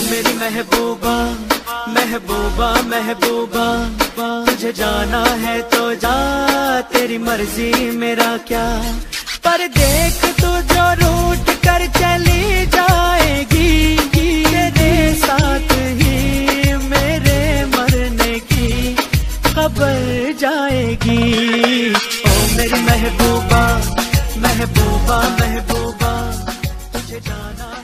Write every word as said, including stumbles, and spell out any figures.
मेरी महबूबा महबूबा महबूबा, तुझे जाना है तो जा, तेरी मर्जी मेरा क्या। पर देख तू जो रूठ कर चली जाएगी, तेरे साथ ही मेरे मरने की खबर जाएगी। ओ मेरी महबूबा महबूबा महबूबा, तुझे जाना